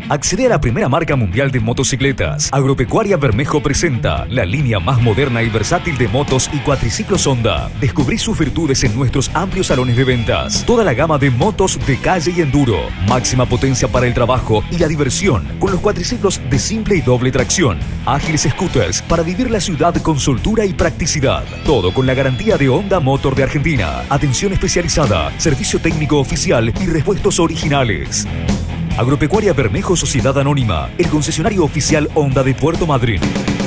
Accede a la primera marca mundial de motocicletas. Agropecuaria Bermejo presenta la línea más moderna y versátil de motos y cuatriciclos Honda. Descubrí sus virtudes en nuestros amplios salones de ventas. Toda la gama de motos de calle y enduro. Máxima potencia para el trabajo y la diversión, con los cuatriciclos de simple y doble tracción. Ágiles scooters para vivir la ciudad con soltura y practicidad. Todo con la garantía de Honda Motor de Argentina. Atención especializada, servicio técnico oficial y repuestos originales. Agropecuaria Bermejo Sociedad Anónima, el concesionario oficial Honda de Puerto Madryn.